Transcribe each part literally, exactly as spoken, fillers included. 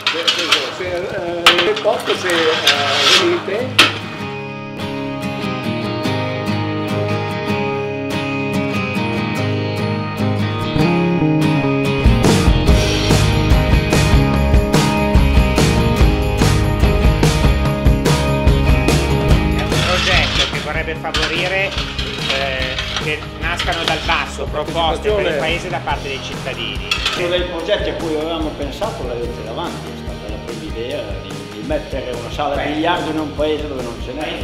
Se il posto se venite. Vorrebbe favorire eh, che nascano dal basso proposte per il paese da parte dei cittadini. Uno dei progetti a cui avevamo pensato l'avete davanti, è stata la prima idea di, di mettere una sala Beh. biliardo in un paese dove non ce n'è.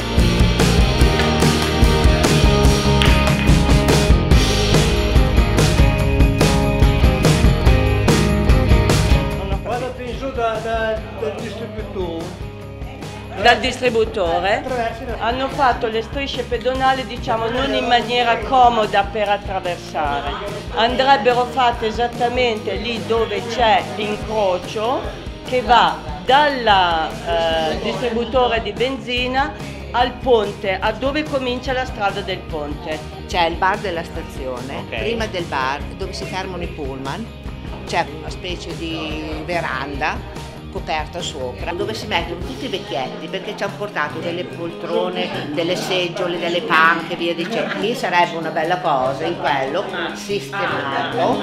Guardate in su da, da, dal distributore. Dal distributore hanno fatto le strisce pedonali, diciamo, non in maniera comoda per attraversare, andrebbero fatte esattamente lì dove c'è l'incrocio che va dal eh, distributore di benzina al ponte, a dove comincia la strada del ponte. C'è il bar della stazione, okay. Prima del bar dove si fermano i pullman, c'è una specie di veranda coperta sopra, dove si mettono tutti i vecchietti, perché ci hanno portato delle poltrone, delle seggiole, delle panche e via dicendo. Lì sarebbe una bella cosa, in quello, sistemarlo.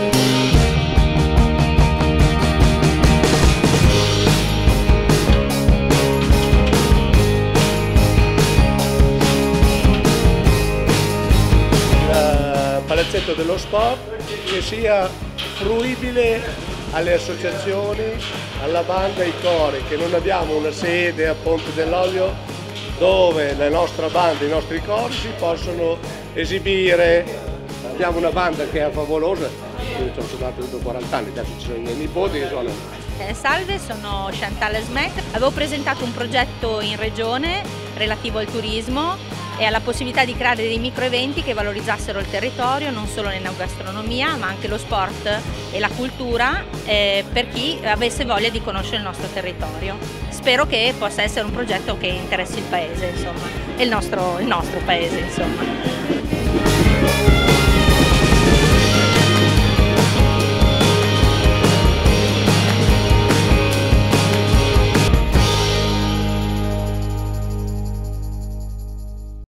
Il palazzetto dello sport che sia fruibile alle associazioni, alla banda, ai cori, che non abbiamo una sede a Ponte dell'Olio dove la nostra banda, i nostri cori si possono esibire. Abbiamo una banda che è favolosa, io sono suonato tutto quaranta anni, adesso ci sono i miei nipoti che suonano. Eh, salve, sono Chantal Smet, avevo presentato un progetto in regione relativo al turismo e alla possibilità di creare dei micro eventi che valorizzassero il territorio, non solo nell'enogastronomia ma anche lo sport e la cultura eh, per chi avesse voglia di conoscere il nostro territorio. Spero che possa essere un progetto che interessi il paese, insomma, e il nostro, il nostro paese, insomma.